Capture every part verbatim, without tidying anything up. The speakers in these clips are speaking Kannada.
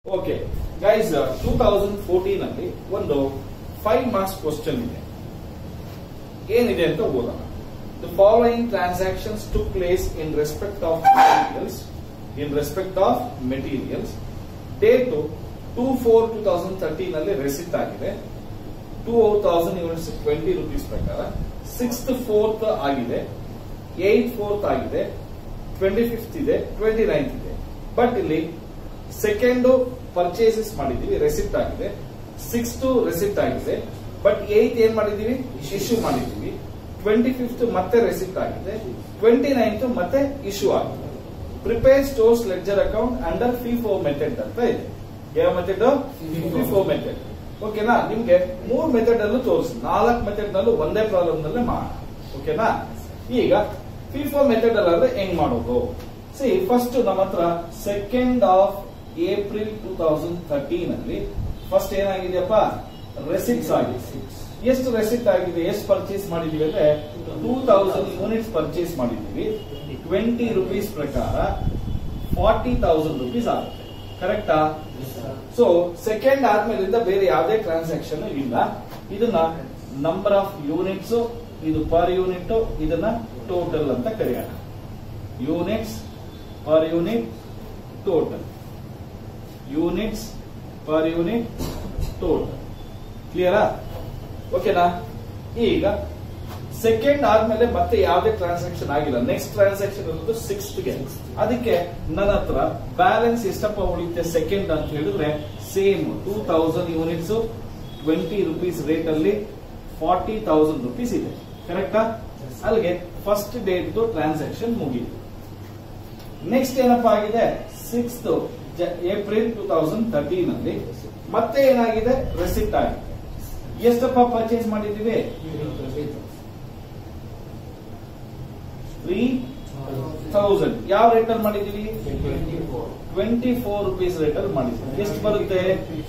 Okay guys, two thousand fourteen ಅಲ್ಲಿ ಒಂದು ಫೈವ್ ಮಾರ್ಕ್ಸ್ ಕ್ವಶನ್ ಇದೆ. ಏನಿದೆ ಅಂತ ಓದೋಣ. The following transactions took place in respect of materials in respect of materials date two four two thousand thirteen ಅಲ್ಲಿ ರೆಸಿಟ್ ಆಗಿದೆ. Two thousand units twenty rupees ಪ್ರಕಾರ. ಸಿಕ್ಸ್ತ್ ಫೋರ್ತ್ ಆಗಿದೆ, ಏಟ್ ಫೋರ್ತ್ ಆಗಿದೆ, ಟ್ವೆಂಟಿ ಫಿಫ್ತ್ ಇದೆ, ಟ್ವೆಂಟಿ ನೈನ್ತ್ ಇದೆ. ಬಟ್ ಇಲ್ಲಿ ಸೆಕೆಂಡ್ ಪರ್ಚೇಸಸ್ ಮಾಡಿದೀವಿ, ರೆಸಿಪ್ಟ್ ಆಗಿದೆ. ಸಿಕ್ಸ್ತ್ ರೆಸಿಪ್ಟ್ ಆಗಿದೆ, ಬಟ್ ಏಟ್ ಏನ್ ಮಾಡಿದೀವಿ, ಇಶ್ಯೂ ಮಾಡಿದೀವಿ. ಟ್ವೆಂಟಿ ಫಿಫ್ತ್ ಮತ್ತೆ ರೆಸಿಪ್ಟ್ ಆಗಿದೆ, ಟ್ವೆಂಟಿ ನೈನ್ತ್ ಮತ್ತೆ ಇಶ್ಯೂ ಆಗಿದೆ. Prepare stores ledger account under FIFO method ಅಂತ ಇದೆ. ಯಾವ ಮೆಥಡ್? FIFO method. ಓಕೆನಾ? ನಿಮ್ಗೆ ಮೂರ್ ಮೆಥಡ್ ಅಲ್ಲೂ ತೋರಿಸಿ, ನಾಲ್ಕು ಮೆಥಡ್ ನಲ್ಲೂ ಒಂದೇ ಪ್ರಾಬ್ಲಮ್ ನಲ್ಲೇ ಮಾಡೋಣ. ಓಕೆನಾ? ಈಗ ಫಿಫೋ ಮೆಥಡ್ ಅಲ್ಲಾದ್ರೆ ಹೆಂಗ್ ಮಾಡೋದು? ಸಿ, ಫಸ್ಟ್ ನಮ್ಮ ಹತ್ರ second of April two thousand thirteen ಅಲ್ಲಿ ಫಸ್ಟ್ ಏನಾಗಿದೆಯಪ್ಪ, ರೆಸಿಪ್ಟ್ಸ್ ಆಗಿದೆ. ಎಷ್ಟು ರೆಸಿಪ್ಟ್ ಆಗಿದೆ, ಎಷ್ಟು ಪರ್ಚೇಸ್ ಮಾಡಿದೀವಿ ಅಂದ್ರೆ ಟೂ ತೌಸಂಡ್ ಯೂನಿಟ್ಸ್ ಪರ್ಚೇಸ್ ಮಾಡಿದೀವಿ. ಟ್ವೆಂಟಿ ರುಪೀಸ್ ಪ್ರಕಾರ ಫಾರ್ಟಿ ತೌಸಂಡ್ ರುಪೀಸ್ ಆಗುತ್ತೆ. ಕರೆಕ್ಟಾ? ಸೊ ಸೆಕೆಂಡ್ ಆದ್ಮೇಲಿಂದ ಬೇರೆ ಯಾವುದೇ ಟ್ರಾನ್ಸಾಕ್ಷನ್ ಇಲ್ಲ. ಇದನ್ನ ನಂಬರ್ ಆಫ್ ಯೂನಿಟ್ಸ್, ಇದು ಪರ್ ಯೂನಿಟ್, ಇದನ್ನ ಟೋಟಲ್ ಅಂತ ಕರೆಯೋಣ. Units per unit total, units per unit total. ಕ್ಲಿಯರಾ? ಓಕೆನಾ? ಈಗ ಸೆಕೆಂಡ್ ಆದ್ಮೇಲೆ ಮತ್ತೆ ಯಾವುದೇ ಟ್ರಾನ್ಸಾಕ್ಷನ್ ಆಗಿಲ್ಲ. ನೆಕ್ಸ್ಟ್ ಟ್ರಾನ್ಸಾಕ್ಷನ್ ಇರೋದು ಸಿಕ್ಸ್ತ್ ಗೆ. ಅದಕ್ಕೆ ನನ್ನ ಹತ್ರ ಬ್ಯಾಲೆನ್ಸ್ ಎಷ್ಟಪ್ಪ ಉಳಿಯುತ್ತೆ ಸೆಕೆಂಡ್ ಅಂತ ಹೇಳಿದ್ರೆ same two thousand units twenty rupees rate ಅಲ್ಲಿ ಫಾರ್ಟಿ ತೌಸಂಡ್ ರುಪೀಸ್ ಇದೆ. ಕರೆಕ್ಟಾ? ಅಲ್ಲಿಗೆ ಫಸ್ಟ್ ಡೇಟ್ ಟ್ರಾನ್ಸಾಕ್ಷನ್ ಮುಗಿಯಿತು. ನೆಕ್ಸ್ಟ್ ಏನಪ್ಪಾ ಆಗಿದೆ, sixth April two thousand thirteen ಅಲ್ಲಿ ಮತ್ತೆ ಏನಾಗಿದೆ, ರೆಸಿಪ್ಟ್ ಆಗಿದೆ. ಎಷ್ಟಪ್ಪ ಪರ್ಚೇಸ್ ಮಾಡಿದೀವಿ, ತ್ರೀ ಥೌಸಂಡ್. ಯಾವ ರೇಟ್ ಅಲ್ಲಿ ಮಾಡಿದೀವಿ, ಟ್ವೆಂಟಿ ಫೋರ್ ರುಪೀಸ್ ರೇಟ್ ಅಲ್ಲಿ ಮಾಡಿದೀವಿ. ಎಷ್ಟು ಬರುತ್ತೆ,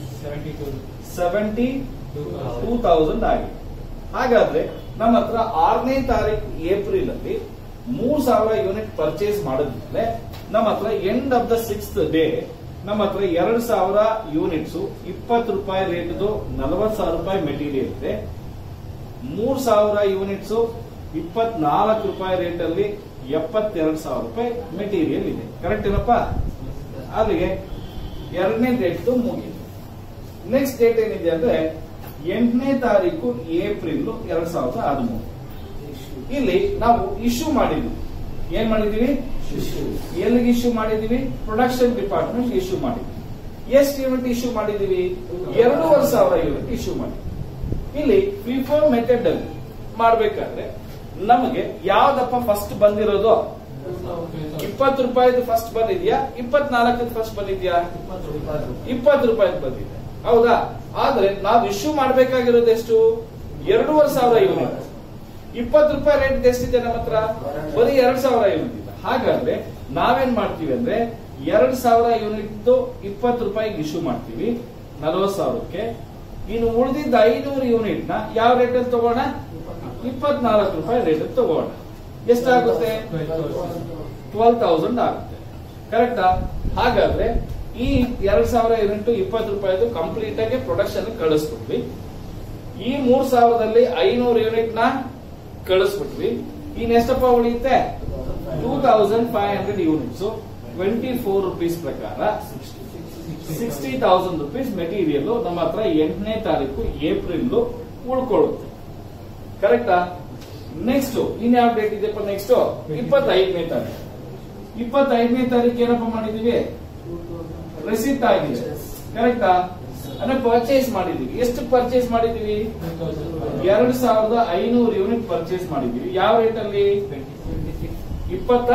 ಸೆವೆಂಟಿ ಟೂ ತೌಸಂಡ್ ಆಗಿದೆ. ಹಾಗಾದ್ರೆ ನಮ್ಮ ಹತ್ರ ಆರನೇ ತಾರೀಕು ಏಪ್ರಿಲ್ ಅಲ್ಲಿ ಮೂರ್ ಸಾವಿರ ಯೂನಿಟ್ ಪರ್ಚೇಸ್ ಮಾಡಿದ್ಮೇಲೆ ನಮ್ಮ ಹತ್ರ end of the sixth day ನಮ್ಮ ಹತ್ರ ಎರಡ್ ಸಾವಿರ ಯೂನಿಟ್ಸ್ ಇಪ್ಪತ್ತು ರೂಪಾಯಿ ರೇಟ್ ನಲವತ್ತು ಸಾವಿರ ರೂಪಾಯಿ ಮೆಟೀರಿಯಲ್ ಇದೆ. ಮೂರ್ ಸಾವಿರ ಯೂನಿಟ್ಸ್ ಇಪ್ಪತ್ನಾಲ್ಕು ರೂಪಾಯಿ ರೇಟ್ ಅಲ್ಲಿ ಎಪ್ಪತ್ತೆರಡು ಸಾವಿರ ರೂಪಾಯಿ ಮೆಟೀರಿಯಲ್ ಇದೆ. ಕರೆಕ್ಟ್ ಏನಪ್ಪ? ಅಲ್ಲಿಗೆ ಎರಡನೇ ಡೇಟ್ ಮುಗಿಯಿತು. ನೆಕ್ಸ್ಟ್ ಡೇಟ್ ಏನಿದೆ ಅಂದ್ರೆ ಎಂಟನೇ ತಾರೀಕು ಏಪ್ರಿಲ್ ಎರಡ್ ಸಾವಿರದ ಹದಿಮೂರು. ಇಲ್ಲಿ ನಾವು ಇಶ್ಯೂ ಮಾಡಿದ್ವಿ. ಏನ್ ಮಾಡಿದೀವಿ, ಎಲ್ಲಿಗೆ ಇಶ್ಯೂ ಮಾಡಿದೀವಿ, ಪ್ರೊಡಕ್ಷನ್ ಡಿಪಾರ್ಟ್ಮೆಂಟ್ ಇಶ್ಯೂ ಮಾಡಿದ್ವಿ. ಎಷ್ಟು ಯೂನಿಟ್ ಇಶ್ಯೂ ಮಾಡಿದೀವಿ, ಎರಡೂವರೆ ಸಾವಿರ ಯೂನಿಟ್ ಇಶ್ಯೂ ಮಾಡಿದ್ವಿ. ಇಲ್ಲಿ ಫಿಫೋ ಮೆಥಡ್ ಅಲ್ಲಿ ಮಾಡ್ಬೇಕಾದ್ರೆ ನಮಗೆ ಯಾವ್ದಪ್ಪ ಫಸ್ಟ್ ಬಂದಿರೋದು, ಇಪ್ಪತ್ತು ರೂಪಾಯಿದು ಫಸ್ಟ್ ಬಂದಿದ್ಯಾ, ಇಪ್ಪತ್ನಾಲ್ಕದ ಫಸ್ಟ್ ಬಂದಿದ್ಯಾ, ಇಪ್ಪತ್ತು ರೂಪಾಯಿದು ಬಂದಿದೆ. ಹೌದಾ? ಆದ್ರೆ ನಾವು ಇಶ್ಯೂ ಮಾಡಬೇಕಾಗಿರೋದು ಎಷ್ಟು, ಎರಡೂವರೆ ಸಾವಿರ ಯೂನಿಟ್. ಇಪ್ಪತ್ತು ರೂಪಾಯಿ ರೇಟ್ ಎಷ್ಟಿದೆ ನಮ್ಮ ಹತ್ರ, ಬರೀ ಎರಡ್ ಸಾವಿರ ಯೂನಿಟ್ ಇದೆ. ಹಾಗಾದ್ರೆ ನಾವೇನ್ ಮಾಡ್ತೀವಿ ಅಂದ್ರೆ ಎರಡ್ ಸಾವಿರ ಯೂನಿಟ್ ಇಪ್ಪತ್ತು ರೂಪಾಯಿಗೆ ಇಶ್ಯೂ ಮಾಡ್ತೀವಿ, ನಲವತ್ತು ಸಾವಿರಕ್ಕೆ. ಇನ್ನು ಉಳಿದಿದ್ದ ಐನೂರು ಯೂನಿಟ್ ನ ಯಾವ ರೇಟ್ ಅಲ್ಲಿ ತಗೋಣ, ಇಪ್ಪತ್ನಾಲ್ಕು ರೂಪಾಯಿ ರೇಟ್ ಅಲ್ಲಿ ತಗೋಣ. ಎಷ್ಟಾಗುತ್ತೆ, ಟ್ವೆಲ್ ತೌಸಂಡ್ ಆಗುತ್ತೆ. ಕರೆಕ್ಟಾ? ಹಾಗಾದ್ರೆ ಈ ಎರಡ್ ಸಾವಿರ ಯೂನಿಟ್ ಇಪ್ಪತ್ತು ರೂಪಾಯಿದು ಕಂಪ್ಲೀಟ್ ಆಗಿ ಪ್ರೊಡಕ್ಷನ್ ಕಳಿಸ್ಬಿಟ್ವಿ. ಈ ಮೂರ್ ಸಾವಿರದಲ್ಲಿ ಐನೂರು ಯೂನಿಟ್ ನ ಕಳಿಸ್ಬಿಟ್ವಿ. ಇನ್ ಎಷ್ಟಪ್ಪ ಉಳಿಯುತ್ತೆ, two thousand five hundred units twenty four rupees ಪ್ರಕಾರ ಸಿಕ್ಸ್ಟಿ ತೌಸಂಡ್ ರುಪೀಸ್ ಮೆಟೀರಿಯಲ್ ನಮ್ಮ ಹತ್ರ ಎಂಟನೇ ತಾರೀಕು ಏಪ್ರಿಲ್ ಉಳ್ಕೊಳ್ಳುತ್ತೆ. ಕರೆಕ್ಟಾ? ನೆಕ್ಸ್ಟ್ ಇನ್ಯಾವ ಡೇಟ್ ಇದೆಪ್ಪ, ನೆಕ್ಸ್ಟ್ ಇಪ್ಪತ್ತೈದನೇ ತಾರೀಕು. ಇಪ್ಪತ್ತೈದನೇ ತಾರೀಕು ಏನಪ್ಪ ಮಾಡಿದೀವಿ, ರೆಸಿಪ್ಟ್ ಆಗಿದೆ. ಕರೆಕ್ಟಾ? ಅಂದ್ರೆ ಪರ್ಚೇಸ್ ಮಾಡಿದೀವಿ. ಎಷ್ಟು ಪರ್ಚೇಸ್ ಮಾಡಿದೀವಿ, ಎರಡ್ ಸಾವಿರದ ಐನೂರು ಯೂನಿಟ್ ಪರ್ಚೇಸ್ ಮಾಡಿದೀವಿ. ಯಾವ ರೇಟ್ ಅಲ್ಲಿ, ಇಪ್ಪತ್ತ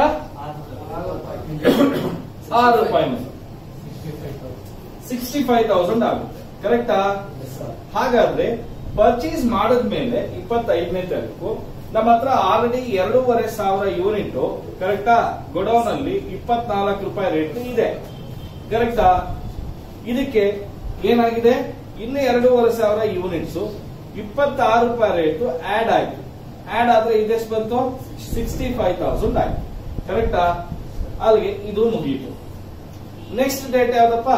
ಆರು ರೂಪಾಯಿ, ಸಿಕ್ಸ್ಟಿ ಫೈವ್ ತೌಸಂಡ್ ಆಗುತ್ತೆ. ಕರೆಕ್ಟಾ? ಹಾಗಾದ್ರೆ ಪರ್ಚೇಸ್ ಮಾಡಿದ್ಮೇಲೆ ಇಪ್ಪತ್ತೈದನೇ ತಾರೀಕು ನಮ್ಮ ಹತ್ರ ಆಲ್ರೆಡಿ ಎರಡೂವರೆ ಸಾವಿರ ಯೂನಿಟ್ ಕರೆಕ್ಟಾ ಗೋಡೌನ್ ಅಲ್ಲಿ ಇಪ್ಪತ್ನಾಲ್ಕು ರೂಪಾಯಿ ರೇಟ್ ಇದೆ. ಕರೆಕ್ಟಾ? ಇದಕ್ಕೆ ಏನಾಗಿದೆ, ಇನ್ನು ಎರಡೂವರೆ ಸಾವಿರ ಯೂನಿಟ್ಸ್ ಇಪ್ಪತ್ತಾರು ರೂಪಾಯಿ ರೇಟ್ ಆಡ್ ಆಗಿದೆ. ಆಡ್ ಆದ್ರೆ ಇದೆಷ್ಟು ಬಂತು, ಸಿಕ್ಸ್ಟಿ ಫೈವ್ ತೌಸಂಡ್ ಆಗಿದೆ. ಕರೆಕ್ಟಾ? ಅಲ್ಲಿಗೆ ಇದು ಮುಗಿಯಿತು. ನೆಕ್ಸ್ಟ್ ಡೇಟ್ ಯಾವ್ದಪ್ಪ,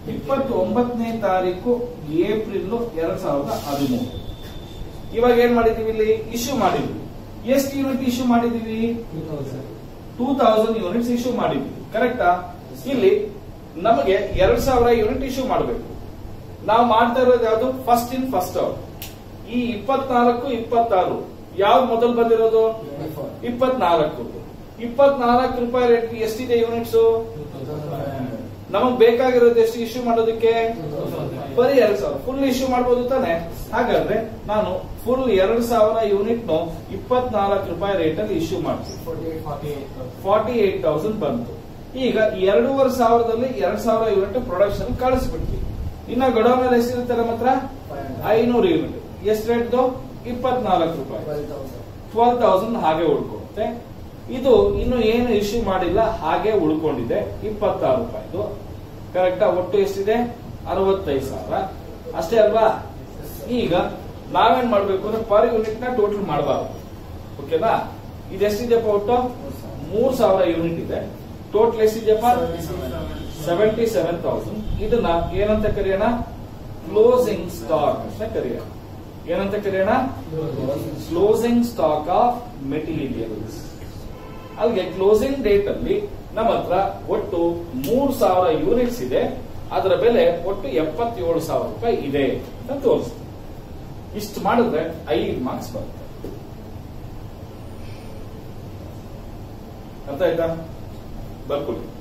ಇಪ್ಪತ್ತೊಂಬತ್ತನೇ ತಾರೀಕು ಏಪ್ರಿಲ್ ಎರಡ್ ಸಾವಿರದ ಹದಿಮೂರು. ಇವಾಗ ಏನ್ ಮಾಡಿದೀವಿ ಇಲ್ಲಿ ಇಶ್ಯೂ ಮಾಡಿದ್ವಿ. ಎಷ್ಟು ಯೂನಿಟ್ ಇಶ್ಯೂ ಮಾಡಿದೀವಿ? ಟೂ ತೌಸಂಡ್ ಯೂನಿಟ್ಸ್ ಇಶ್ಯೂ ಮಾಡಿದ್ವಿ. ಕರೆಕ್ಟಾ? ಇಲ್ಲಿ ನಮಗೆ ಎರಡ್ ಸಾವಿರ ಯೂನಿಟ್ ಇಶ್ಯೂ ಮಾಡಬೇಕು. ನಾವು ಮಾಡ್ತಾ ಇರೋದು ಯಾವುದು? First in first out. ಈ ಇಪ್ಪತ್ನಾಲ್ಕು ಇಪ್ಪತ್ತಾರು ಯಾವ್ದು ಮೊದಲು ಬಂದಿರೋದು? ಇಪ್ಪತ್ನಾಲ್ಕು. ಇಪ್ಪತ್ನಾಲ್ಕು ರೂಪಾಯಿ ರೇಟ್ ಎಷ್ಟಿದೆ ಯೂನಿಟ್ಸ್? ನಮಗ್ ಬೇಕಾಗಿರೋದು ಎಷ್ಟು ಇಶ್ಯೂ ಮಾಡೋದಕ್ಕೆ? ಬರೀ ಎರಡ್ ಸಾವಿರ. ಫುಲ್ ಇಶ್ಯೂ ಮಾಡಬಹುದು ತಾನೆ? ಹಾಗಾದ್ರೆ ನಾನು ಫುಲ್ ಎರಡ್ ಸಾವಿರ ಯೂನಿಟ್ ನು ಇಪ್ಪತ್ನಾಲ್ಕು ರೂಪಾಯಿ ರೇಟ್ ಅಲ್ಲಿ ಇಶ್ಯೂ ಮಾಡ್ತೀನಿ. ಫಾರ್ಟಿ ಏಟ್ ತೌಸಂಡ್ ಬಂತು. ಈಗ ಎರಡೂವರೆ ಸಾವಿರದಲ್ಲಿ ಎರಡ್ ಸಾವಿರ ಯೂನಿಟ್ ಪ್ರೊಡಕ್ಷನ್ ಕಳಿಸ್ಬಿಡ್ತೀವಿ. ಇನ್ನ ಗೊಡೌನ್ ಅಲ್ಲಿ ಎಷ್ಟಿರುತ್ತೆ ನಮ್ಮ ಹತ್ರ? ಐನೂರು ಯೂನಿಟ್. ಎಷ್ಟು ರೇಟ್ದು? ಇಪ್ಪತ್ನಾಲ್ಕು ರೂಪಾಯಿ. ಟ್ವೆಲ್ ತೌಸಂಡ್ ಹಾಗೆ ಉಳ್ಕೊಳುತ್ತೆ. ಇದು ಇನ್ನು ಏನು ಇಶ್ಯೂ ಮಾಡಿಲ್ಲ ಹಾಗೆ ಉಳ್ಕೊಂಡಿದೆ ಇಪ್ಪತ್ತಾರು ರೂಪಾಯಿದು. ಕರೆಕ್ಟಾ? ಒಟ್ಟು ಎಷ್ಟಿದೆ? ಅರವತ್ತೈದು ಸಾವಿರ. ಅಷ್ಟೇ ಅಲ್ವಾ? ಈಗ ನಾವೇನ್ ಮಾಡ್ಬೇಕು ಅಂದ್ರೆ ಪರ್ ಯೂನಿಟ್ ನ ಟೋಟಲ್ ಮಾಡಬಾರ್ದು. ಓಕೆನಾ? ಇದೆಷ್ಟಿದೆಪ್ಪ? ಒಟ್ಟು ಮೂರ್ ಸಾವಿರ ಯೂನಿಟ್ ಇದೆ. ಟೋಟಲ್ ಎಷ್ಟಿದೆಯಪ್ಪ? Seventy seven thousand. ಇದನ್ನ ಏನಂತ ಕರೆಯೋಣ? ಕ್ಲೋಸಿಂಗ್ ಸ್ಟಾಕ್ ಅಂತ ಕರೆಯೋಣ. ಏನಂತ ಕರೆಯೋಣ? Closing stock of materials. ಅಲ್ಲಿಗೆ ಕ್ಲೋಸಿಂಗ್ ಡೇಟ್ ಅಲ್ಲಿ ನಮ್ಮ ಹತ್ರ ಒಟ್ಟು ಮೂರ್ ಸಾವಿರ ಯೂನಿಟ್ಸ್ ಇದೆ. ಅದರ ಬೆಲೆ ಒಟ್ಟು ಎಪ್ಪತ್ತೇಳು ಸಾವಿರ ರೂಪಾಯಿ ಇದೆ ಅಂತ ತೋರಿಸ್ತೀವಿ. ಇಷ್ಟು ಮಾಡಿದ್ರೆ ಐದು ಮಾರ್ಕ್ಸ್ ಬರುತ್ತೆ. ಅರ್ಥ ಆಯ್ತಾ? ಬರ್ಕೊಳ್ಳಿ.